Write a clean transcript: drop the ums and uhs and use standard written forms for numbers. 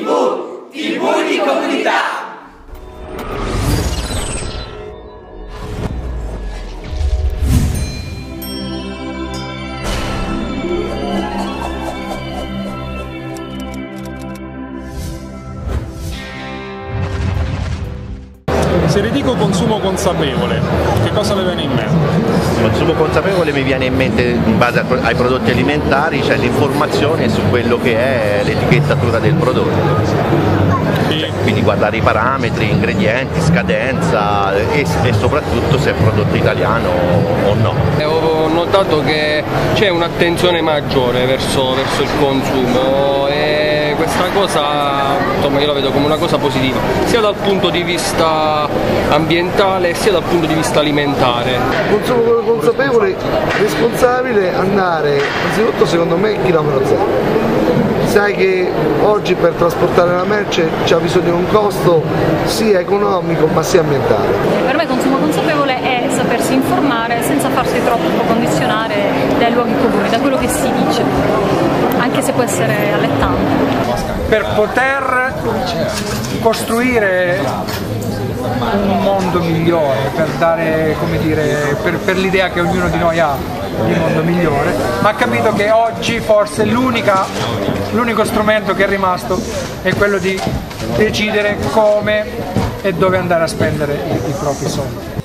TV di comunità. Se ridico consumo consapevole, che cosa le viene in mente? Consumo consapevole mi viene in mente, in base ai prodotti alimentari, c'è l'informazione su quello che è l'etichettatura del prodotto. Quindi guardare i parametri, ingredienti, scadenza e soprattutto se è prodotto italiano o no. Ho notato che c'è un'attenzione maggiore verso il consumo e questa cosa, insomma, io la vedo come una cosa positiva, sia dal punto di vista ambientale sia dal punto di vista alimentare. Consumo consapevole, responsabile, andare innanzitutto secondo me chilometro zero. Sai che oggi per trasportare la merce c'è bisogno di un costo sia economico ma sia ambientale. Per me consumo consapevole è sapersi informare senza farsi troppo condizionare dai luoghi comuni, da quello che si dice, anche se può essere allettante. Per poter costruire un mondo migliore, per dare, come dire, per l'idea che ognuno di noi ha di un mondo migliore, ha capito che oggi forse l'unico strumento che è rimasto è quello di decidere come e dove andare a spendere i propri soldi.